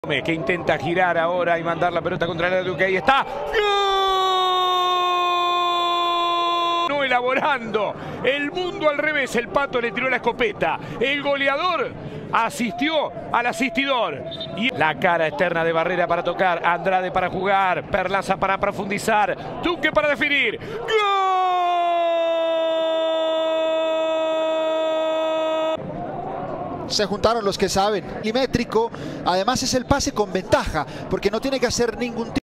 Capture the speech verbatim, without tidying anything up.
Que intenta girar ahora y mandar la pelota contra el área, que ahí está. ¡Gol! No elaborando el mundo al revés. El Pato le tiró la escopeta. El goleador asistió al asistidor. Y la cara externa de Barrera para tocar. Andrade para jugar. Perlaza para profundizar. Duque para definir. ¡Gol! Se juntaron los que saben. Milimétrico, además es el pase con ventaja, porque no tiene que hacer ningún tipo